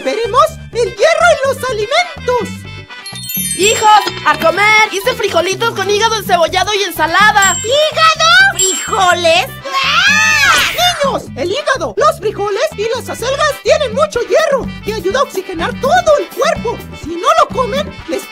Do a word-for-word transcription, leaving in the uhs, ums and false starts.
recuperemos el hierro en los alimentos. ¡Hijos! ¡A comer! Hice frijolitos con hígado encebollado y ensalada. ¿Hígado? ¿Frijoles? ¡Ah! ¡Niños! El hígado, los frijoles y las acelgas tienen mucho hierro que ayuda a oxigenar todo el cuerpo. Si no lo comen, les